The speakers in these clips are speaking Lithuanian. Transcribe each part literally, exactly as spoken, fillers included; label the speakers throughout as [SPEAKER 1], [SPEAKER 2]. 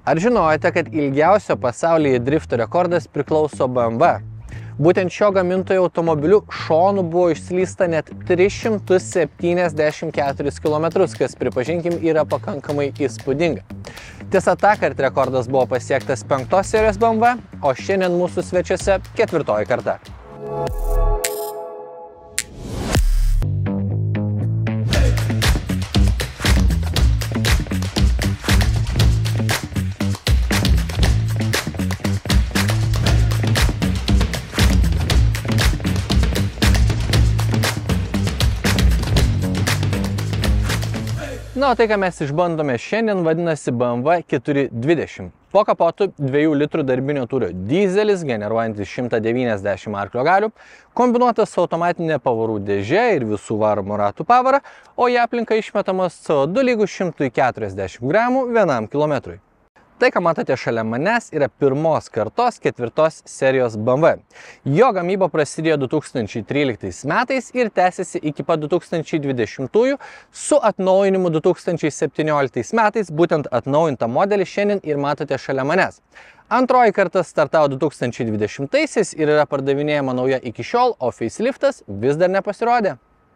[SPEAKER 1] Ar žinojote, kad ilgiausio pasaulyje drifto rekordas priklauso B M W? Būtent šio gamintojo automobiliu šonu buvo išslysta net tris šimtus septyniasdešimt keturis kilometrus, kas, pripažinkim, yra pakankamai įspūdinga. Tiesa, tąkart rekordas buvo pasiektas penktos serijos B M W, o šiandien mūsų svečiuose ketvirtoji karta. Na, o tai, ką mes išbandome šiandien, vadinasi B M W keturi dvidešimt. Po kapotu dviejų litrų darbinio tūrio dyzelis, generuojantis šimtą devyniasdešimt arklio galių, kombinuotas su automatinė pavarų dėže ir visų varomo ratų pavara, o į aplinką išmetamas C O du lygus šimtui keturiasdešimt gramų vienam kilometrui. Tai, ką matote šalia manęs, yra pirmos kartos ketvirtos serijos B M W. Jo gamyba prasidėjo du tūkstančiai tryliktais metais ir tęsiasi iki pat du tūkstančiai dvidešimtųjų su atnaujinimu du tūkstančiai septynioliktais metais. Būtent atnaujintą modelį šiandien ir matote šalia manęs. Antroji karta startavo du tūkstančiai dvidešimtaisiais ir yra pardavinėjama nauja iki šiol, o faceliftas vis dar nepasirodė.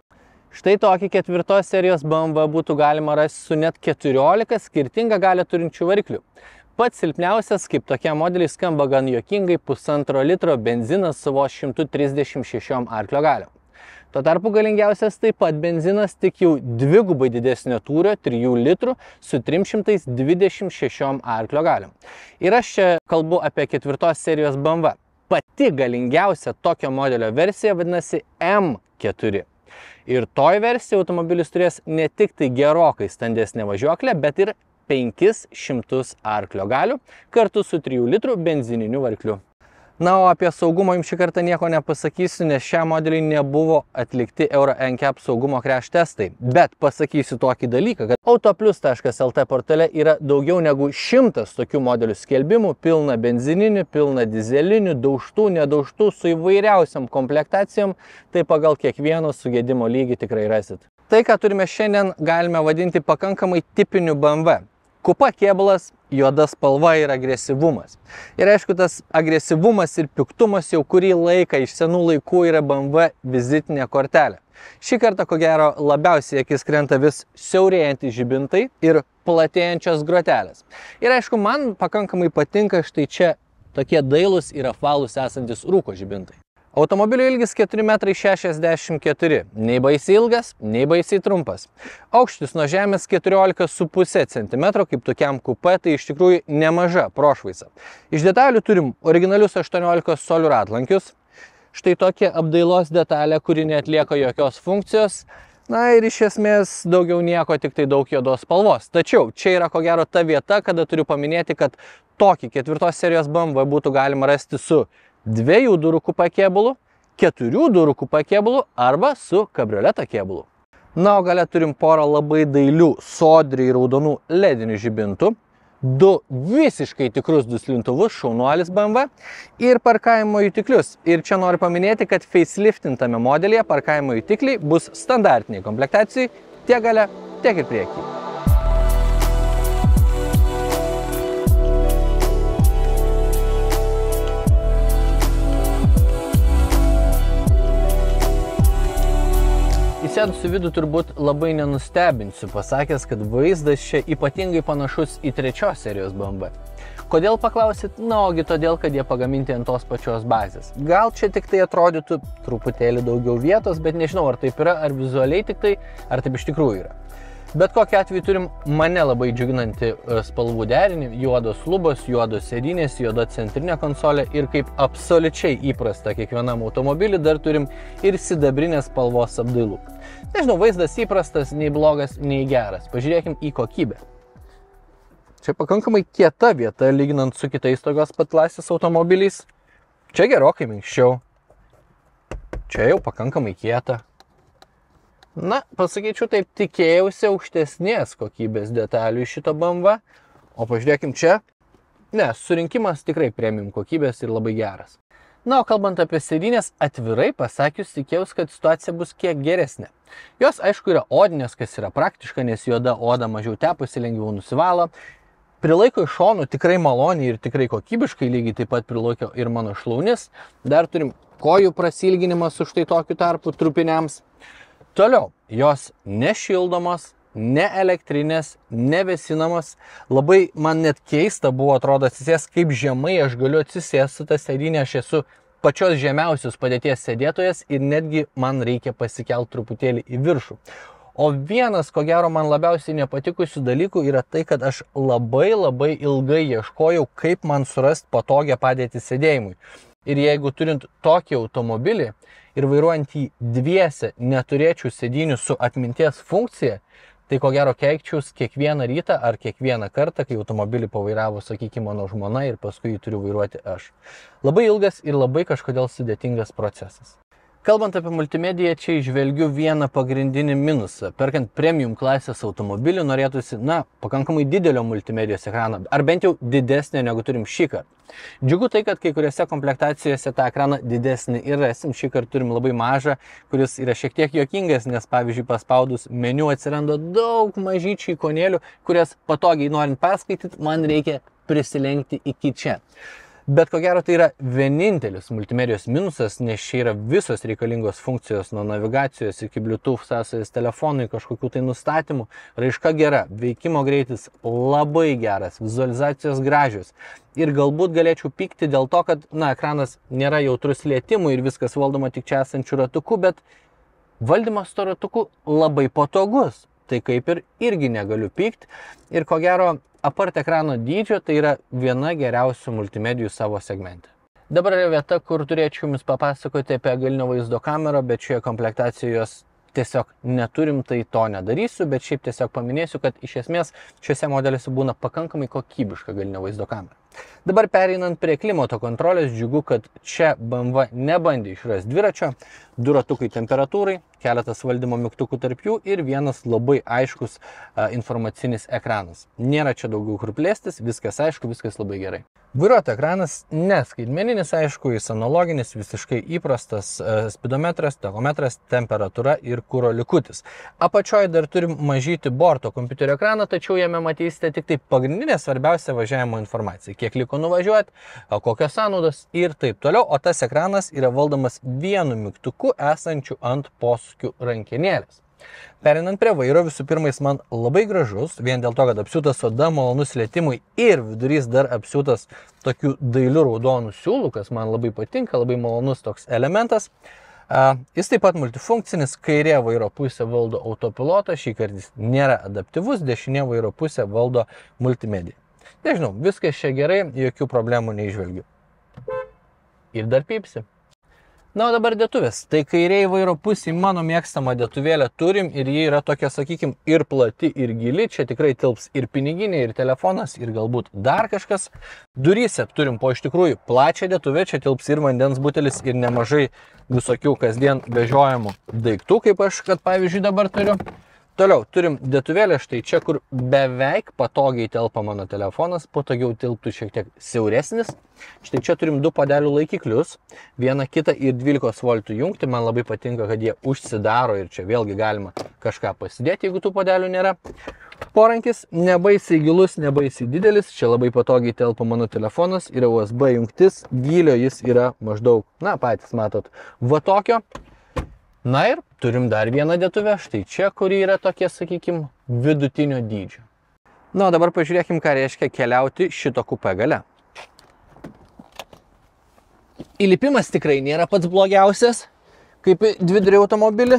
[SPEAKER 1] Štai tokį ketvirtos serijos B M W būtų galima rasti su net keturiolika skirtingą galią turinčių variklių. Pats silpniausias, kaip tokie modeliai, skamba gan juokingai, pusantro litro benzinas su vos šimtu trisdešimt šešiom arklio galiom. Tuo tarpu galingiausias taip pat benzinas, tik jau dvigubai didesnio tūrio, trijų litrų su trimis šimtais dvidešimt šešiom arklio galiom. Ir aš čia kalbu apie ketvirtos serijos B M W. Pati galingiausia tokio modelio versija vadinasi M keturi. Ir toj versija automobilis turės ne tik tai gerokai standesnę važiuoklę, bet ir penkis šimtus arklio galių kartu su trijų litrų benzininiu varikliu. Na, o apie saugumą jums šį kartą nieko nepasakysiu, nes šiam modeliui nebuvo atlikti Euro N C A P saugumo crash testai. Bet pasakysiu tokį dalyką, kad autoplius taškas L T portale yra daugiau negu šimtas tokių modelių skelbimų, pilna benzininių, pilna dizelinių, daužtų, nedaužtų, su įvairiausiam komplektacijom, tai pagal kiekvieno sugedimo lygį tikrai rasit. Tai, ką turime šiandien, galime vadinti pakankamai tipiniu B M W. Kupa kėbulas, juoda spalva ir agresyvumas. Ir aišku, tas agresyvumas ir piktumas jau kurį laiką iš senų laikų yra B M W vizitinė kortelė. Šį kartą, ko gero, labiausiai akis krenta vis siaurėjantys žibintai ir platėjančios grotelės. Ir aišku, man pakankamai patinka štai čia tokie dailūs ir apvalūs esantis rūko žibintai. Automobilio ilgis keturi metrai šešiasdešimt keturi, nei baisiai ilgas, nei baisiai trumpas. Aukštis nuo žemės keturiolika su puse centimetro, kaip tokiam kupė, tai iš tikrųjų nemaža prošvaisa. Iš detalių turim originalius aštuoniolikos colių ratlankius, štai tokia apdailos detalė, kuri neatlieka jokios funkcijos, na ir iš esmės daugiau nieko, tik tai daug juodos spalvos. Tačiau čia yra ko gero ta vieta, kada turiu paminėti, kad tokį ketvirtos serijos B M W būtų galima rasti su dviejų durų kupa kėbulu, keturių durų kupa kėbulu arba su kabrioleto kėbulu. Na, o gale turim porą labai dailių, sodriai raudonų ledinių žibintų, du visiškai tikrus duslintuvus, šaunuolis B M W ir parkavimo jutiklius. Ir čia noriu paminėti, kad faceliftintame modelyje parkavimo jutikliai bus standartiniai komplektacijai tiek gale, tiek ir priekyje. Įsėdus į vidų turbūt labai nenustebinsiu, pasakęs, kad vaizdas čia ypatingai panašus į trečios serijos B M W. Kodėl paklausit? Na, ogi todėl, kad jie pagaminti ant tos pačios bazės. Gal čia tik tai atrodytų truputėlį daugiau vietos, bet nežinau, ar taip yra, ar vizualiai tik tai, ar taip iš tikrųjų yra. Bet kokiu atveju turim mane labai džiuginantį spalvų derinį, juodos lubos, juodos sėdynės, juoda centrinė konsolė ir kaip absoliučiai įprasta kiekvienam automobilį dar turim ir sidabrinės spalvos apdailų. Nežinau, vaizdas įprastas, nei blogas, nei geras. Pažiūrėkim į kokybę. Čia pakankamai kieta vieta, lyginant su kitais tokios pat klasės automobiliais. Čia gerokai minkščiau. Čia jau pakankamai kieta. Na, pasakyčiau taip, tikėjausi aukštesnės kokybės detalių iš šito B M W, o pažiūrėkim čia. Ne, surinkimas tikrai premium kokybės ir labai geras. Na, o kalbant apie sėdynės, atvirai pasakius, tikėjausi, kad situacija bus kiek geresnė. Jos, aišku, yra odinės, kas yra praktiška, nes juoda oda mažiau tepusi, lengviau nusivalo. Prilaiko iš šonų tikrai maloniai ir tikrai kokybiškai, lygiai taip pat prilaiko ir mano šlaunis. Dar turim kojų prasilginimą su štai tokiu tarpu trupiniams. Toliau, jos nešildomos, ne elektrinės, nevėsinamos. Labai man net keista buvo, atrodo, atsisės, kaip žemai aš galiu atsisės su ta sėdynė, aš esu pačios žemiausios padėties sėdėtojas ir netgi man reikia pasikelt truputėlį į viršų. O vienas, ko gero, man labiausiai nepatikusių dalykų yra tai, kad aš labai labai ilgai ieškojau, kaip man surasti patogią padėtį sėdėjimui. Ir jeigu turint tokį automobilį ir vairuojant jį dviese neturėčiau sėdynių su atminties funkcija, tai ko gero keikčiaus kiekvieną rytą ar kiekvieną kartą, kai automobilį pavairavo, sakykime, mano žmona ir paskui jį turiu vairuoti aš. Labai ilgas ir labai kažkodėl sudėtingas procesas. Kalbant apie multimediją, čia išvelgiu vieną pagrindinį minusą. Perkant premium klasės automobilį norėtųsi, na, pakankamai didelio multimedijos ekraną, ar bent jau didesnė negu turim šį kartą. Džiugu tai, kad kai kuriuose komplektacijose tą ekraną didesnį ir rasim. Šį kartą turim labai mažą, kuris yra šiek tiek juokingas, nes pavyzdžiui paspaudus meniu atsiranda daug mažyčių ikonėlių, kurias patogiai norint perskaityti, man reikia prisilenkti iki čia. Bet ko gero tai yra vienintelis multimedijos minusas, nes čia yra visos reikalingos funkcijos nuo navigacijos iki Bluetooth sąsajos telefonui, kažkokių tai nustatymų. Raiška gera, veikimo greitis labai geras, vizualizacijos gražios. Ir galbūt galėčiau pykti dėl to, kad, na, ekranas nėra jautrus lietimui ir viskas valdoma tik čia esančių ratukų, bet valdymas to ratuku labai patogus. Tai kaip ir irgi negaliu pykti. Ir ko gero, apart ekrano dydžio, tai yra viena geriausių multimedijų savo segmente. Dabar yra vieta, kur turėčiau jums papasakoti apie galinio vaizdo kamerą, bet šioje komplektacijoje jos tiesiog neturim, tai to nedarysiu, bet šiaip tiesiog paminėsiu, kad iš esmės šiuose modeliuose būna pakankamai kokybiška galinio vaizdo kamera. Dabar pereinant prie klimato kontrolės, džiugu, kad čia B M W nebandė išrasti dviračio, du ratukai temperatūrai, keletas valdymo mygtukų tarp jų ir vienas labai aiškus a, informacinis ekranas. Nėra čia daugiau kur plėstis, viskas aišku, viskas labai gerai. Vairuotojo ekranas neskaitmeninis, aišku, jis analoginis, visiškai įprastas a, spidometras, tachometras, temperatūra ir kuro likutis. Apačioje dar turim mažyti borto kompiuterio ekraną, tačiau jame matysite tik tai pagrindinė svarbiausia važiavimo informacija. Kiek liko nuvažiuoti, kokios sąnaudos ir taip toliau, o tas ekranas yra valdomas vienu mygtuku esančiu ant posūkių rankenėlės. Perinant prie vairo, visų pirma, jis man labai gražus, vien dėl to, kad apsiūtas oda, malonus lietimui ir vidurys dar apsiūtas tokiu dailiu raudonu siūlu, kas man labai patinka, labai malonus toks elementas. Uh, jis taip pat multifunkcinis, kairė vairo pusė valdo autopilotą, šį kartą jis nėra adaptyvus, dešinė vairo pusė valdo multimediją. Nežinau, viskas čia gerai, jokių problemų neižvelgiu. Ir dar pypsi. Na, o dabar dėtuvės. Tai kairiai vairo pusėje mano mėgstamą dėtuvėlę turim ir ji yra tokia, sakykime, ir plati, ir gili. Čia tikrai tilps ir piniginė, ir telefonas, ir galbūt dar kažkas. Duryse turim po iš tikrųjų plačią dėtuvę, čia tilps ir vandens butelis, ir nemažai visokių kasdien vežiojamų daiktų, kaip aš, kad pavyzdžiui dabar turiu. Toliau turim dėtuvėlę štai čia, kur beveik patogiai telpa mano telefonas, patogiau tilptų šiek tiek siauresnis. Štai čia turim du puodelių laikiklius, vieną kitą ir dvylikos voltų jungti. Man labai patinka, kad jie užsidaro ir čia vėlgi galima kažką pasidėti, jeigu tų puodelių nėra. Porankis nebaisiai gilus, nebaisiai didelis, čia labai patogiai telpa mano telefonas, yra U S B jungtis, gylio jis yra maždaug, na patys matot, va tokio. Na ir turim dar vieną dėtuvę, štai čia, kuri yra tokie, sakykime, vidutinio dydžio. Na, o dabar pažiūrėkim, ką reiškia keliauti šito kupė gale. Įlipimas tikrai nėra pats blogiausias, kaip į dvidarį automobilį.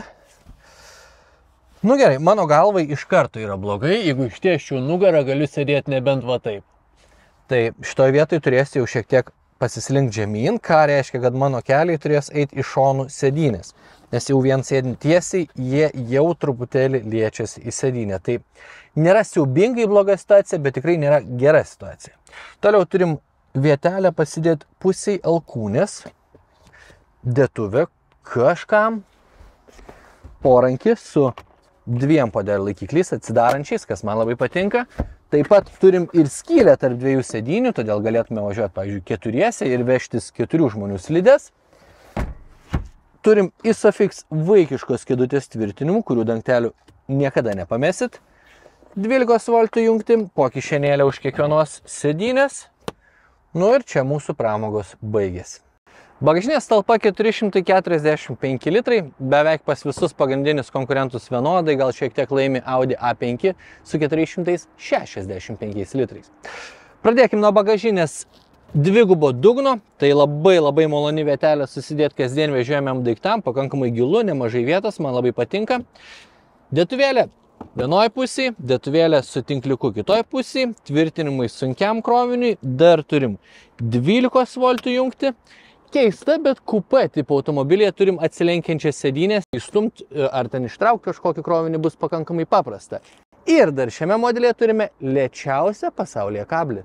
[SPEAKER 1] Nu gerai, mano galvai iš karto yra blogai, jeigu ištiesčiau nugarą, galiu sėdėti nebent va taip. Tai šitoje vietoje turėsiu jau šiek tiek pasislinkti žemyn, ką reiškia, kad mano keliai turės eiti iš šonų sėdynės. Nes jau vien sėdint tiesiai, jie jau truputėlį liečiasi į sėdynę. Tai nėra siaubingai bloga situacija, bet tikrai nėra gera situacija. Toliau turim vietelę pasidėti pusiai alkūnės, dėtuvę kažkam, porankį su dviem puodelių laikikliais atsidarančiais, kas man labai patinka. Taip pat turim ir skylę tarp dviejų sėdynių, todėl galėtume važiuoti, pavyzdžiui, keturiese ir vežtis keturių žmonių slides. Turim Isofix vaikiškos kėdutės tvirtinimų, kurių dangtelių niekada nepamesit. dvylikos voltų jungti, po kišenėlę už kiekvienos sėdynės. Nu ir čia mūsų pramogos baigėsi. Bagažinės talpa keturi šimtai keturiasdešimt penki litrai, beveik pas visus pagrindinius konkurentus vienodai, gal šiek tiek laimi Audi A penki su keturi šimtai šešiasdešimt penkiais litrais. Pradėkime nuo bagažinės dvigubo dugno, tai labai labai maloni vietelė susidėti kasdien vežiojamiem daiktam, pakankamai gilu, nemažai vietos, man labai patinka. Dėtuvėlė vienoje pusėje, dėtuvėlė su tinkliuku kitoje pusėje, tvirtinimai sunkiam kroviniui, dar turim dvylikos voltų jungti. Keista, bet kupė tipo automobilyje turim atsilenkiančias sėdynės, įstumt ar ten ištraukti kažkokį krovinį bus pakankamai paprasta. Ir dar šiame modelyje turime lėčiausią pasaulyje kablį.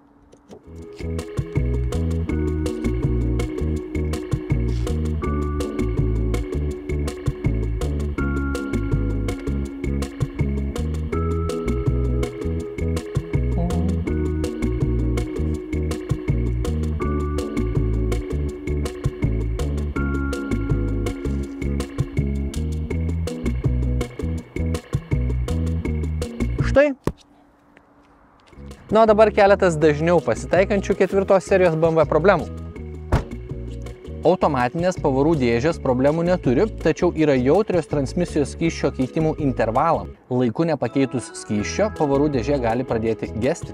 [SPEAKER 1] Štai. Na, o dabar keletas dažniau pasitaikančių ketvirtos serijos B M W problemų. Automatinės pavarų dėžės problemų neturi, tačiau yra jautrios transmisijos skysčio keitimų intervalam. Laiku nepakeitus skysčio, pavarų dėžė gali pradėti gesti.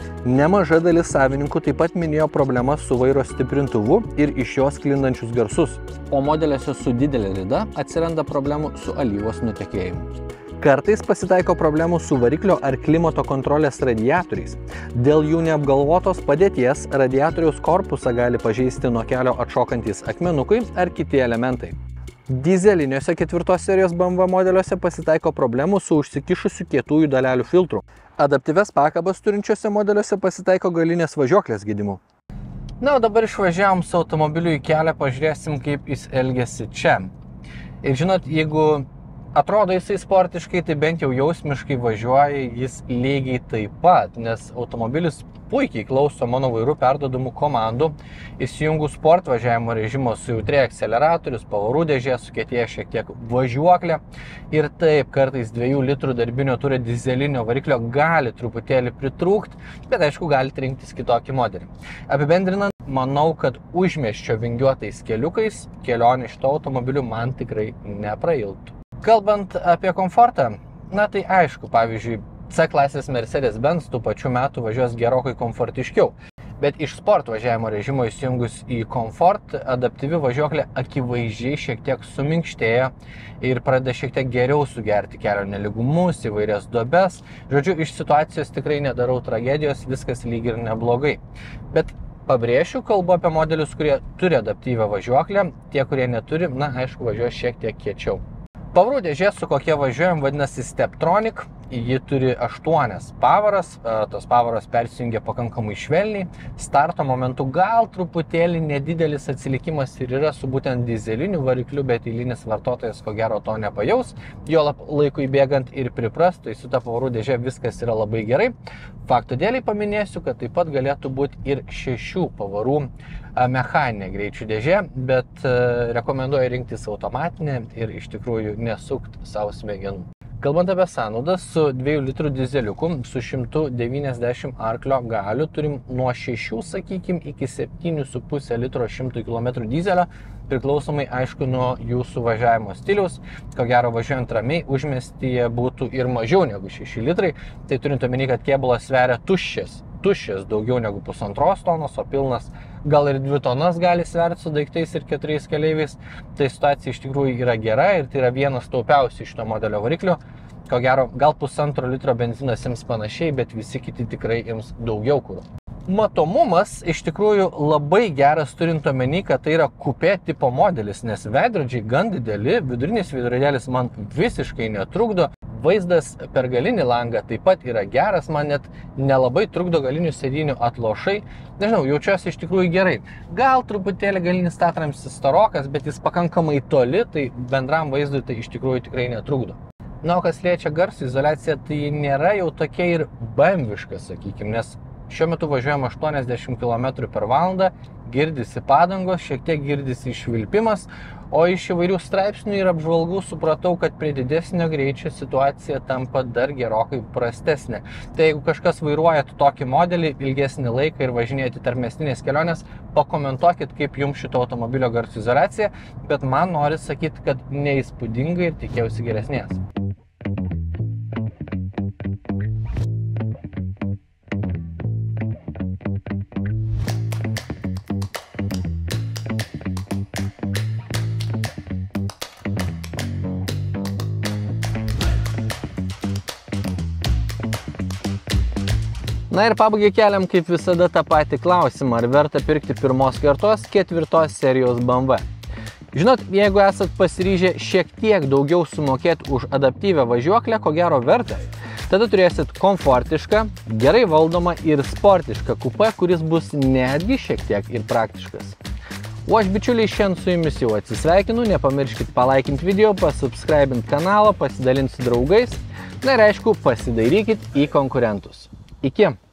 [SPEAKER 1] Nemaža dalis savininkų taip pat minėjo problemas su vairo stiprintuvu ir iš jo sklindančius garsus, o modeliuose su didelė rida atsiranda problemų su alyvos nutekėjimu. Kartais pasitaiko problemų su variklio ar klimato kontrolės radiatoriais. Dėl jų neapgalvotos padėties radiatoriaus korpusą gali pažeisti nuo kelio atšokantys akmenukai ar kiti elementai. Dyzeliniuose ketvirtos serijos B M W modeliuose pasitaiko problemų su užsikišusiu kietųjų dalelių filtru. Adaptyvias pakabas turinčiuose modeliuose pasitaiko galinės važiuoklės gedimų. Na, o dabar išvažiavom su automobiliu į kelią, pažiūrėsim, kaip jis elgiasi čia. Ir žinot, jeigu atrodo jisai sportiškai, tai bent jau jausmiškai važiuoja jis lygiai taip pat, nes automobilis puikiai klauso mano vairu perduodamų komandų, įsijungus sport važiavimo režimo su jautriai akceleratorius, pavarų dėžė, sukietėja šiek tiek važiuoklė ir taip kartais dviejų litrų darbinio turio dizelinio variklio gali truputėlį pritrūkti, bet aišku galite rinktis kitokį modelį. Apibendrinant, manau, kad užmiesčio vingiuotais keliukais kelionė šito automobiliu man tikrai neprailgtų. Kalbant apie komfortą, na tai aišku, pavyzdžiui, C klasės Mercedes-Benz tų pačių metų važiuos gerokai komfortiškiau. Bet iš sport važiavimo režimo įsijungus į komfort, adaptyvi važiuoklė akivaizdžiai šiek tiek suminkštėja ir pradeda šiek tiek geriau sugerti kelio neligumus, įvairias duobes. Žodžiu, iš situacijos tikrai nedarau tragedijos, viskas lyg ir neblogai. Bet pabrėšiu, kalbu apie modelius, kurie turi adaptyvią važiuoklę, tie, kurie neturi, na aišku, važiuos šiek tiek kiečiau. Pavarų dėžė, su kokia važiuojam, vadinasi Steptronic, ji turi aštuonias pavaras, tos pavaros persijungia pakankamai švelniai, starto momentu gal truputėlį nedidelis atsilikimas ir yra su būtent dizeliniu varikliu, bet eilinis vartotojas ko gero to nepajaus, jo laikui bėgant ir pripras, tai su ta pavarų dėžė viskas yra labai gerai. Faktų dėliai paminėsiu, kad taip pat galėtų būti ir šešių pavarų mechaninė greičių dėžė, bet rekomenduoju rinktis automatinę ir iš tikrųjų nesukt savo smegenų. Kalbant apie sąnaudas, su dviejų litrų dizeliuku su šimtu devyniasdešimt arklio galių turim nuo šešių, sakykim, iki septynių su puse litro šimtui kilometrų dizelio, priklausomai aišku nuo jūsų važiavimo stiliaus. Ko gero važiuojant ramiai, užmiestyje būtų ir mažiau negu šeši litrai, tai turint omeny, kad kėbulas sveria tuščias. Tuščias daugiau negu pusantros tonos, o pilnas gal ir dvi tonas gali sverti su daiktais ir keturiais keleiviais. Tai situacija iš tikrųjų yra gera ir tai yra vienas taupiausių šito modelio variklių. Ko gero, gal pusantro litro benzinas ims panašiai, bet visi kiti tikrai ims daugiau kuro. Matomumas iš tikrųjų labai geras, turint omeny, kad tai yra kupė tipo modelis, nes veidrodžiai gan dideli, vidurinis veidrodėlis man visiškai netrukdo. Vaizdas per galinį langą taip pat yra geras, man net nelabai trukdo galinių sėdynių atlošai. Nežinau, jaučiuosi iš tikrųjų gerai. Gal truputėlį galinis statramsis starokas, bet jis pakankamai toli, tai bendram vaizdui tai iš tikrųjų tikrai netrukdo. Na, o kas liečia garso izoliaciją, tai nėra jau tokia ir bamviška, sakykim, nes Šiuo metu važiuojam aštuoniasdešimt kilometrų per valandą, girdisi padangos, šiek tiek girdisi išvilpimas, o iš įvairių straipsnių ir apžvalgų supratau, kad prie didesnio greičio situacija tampa dar gerokai prastesnė. Tai jeigu kažkas vairuojat tokį modelį ilgesnį laiką ir važinėjate tarpmiestinės kelionės, pakomentuokit, kaip jums šito automobilio garso izoliacija, bet man nori sakyti, kad neįspūdingai ir tikėjausi geresnės. Na ir pabaigai keliam kaip visada tą patį klausimą, ar verta pirkti pirmos kartos ketvirtos serijos B M W. Žinot, jeigu esat pasiryžę šiek tiek daugiau sumokėti už adaptyvią važiuoklę, ko gero verta. Tada turėsit komfortišką, gerai valdomą ir sportišką kupę, kuris bus netgi šiek tiek ir praktiškas. O aš, bičiuliai, šiandien su jumis jau atsisveikinu, nepamirškit palaikinti video, pasubscribint kanalą, pasidalinti su draugais, na ir aišku, pasidairykit į konkurentus. Iki!